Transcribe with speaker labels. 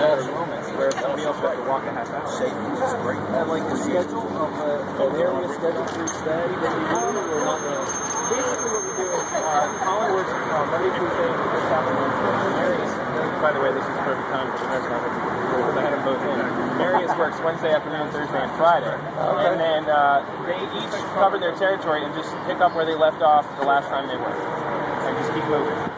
Speaker 1: matter moments where somebody else has to walk a half hour. And like the schedule of an area schedule for each day that we do, or not really. Basically what we do is Colin works Monday, Tuesday, this afternoon. Marius, by the way, this is perfect time for the nurse conference because I had them both in. Marius works Wednesday afternoon, Thursday, and Friday. Okay. And then they each cover their territory and just pick up where they left off the last time they worked. And just keep moving.